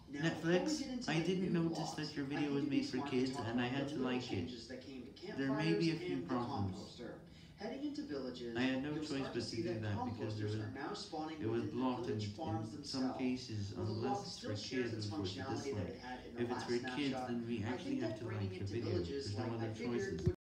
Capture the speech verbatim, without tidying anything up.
Now, Netflix, before we get I into the didn't new notice that laws, your I video think was it'd be made for smart to kids talk and I about had the to little like it. changes that came to There may be campfires a few and the problems. composter. Heading into I villages, had no you'll choice start to but to see do that that because there composters was are now spawning it was within the blocked village and in farms some themselves. cases, While the unless block it's still for shares kids, its we force it functionality that dislike. it had in the If it's last for kids, snapshot, then we I actually think have that to bringing like the it to video. villages There's no like I other figured choices. would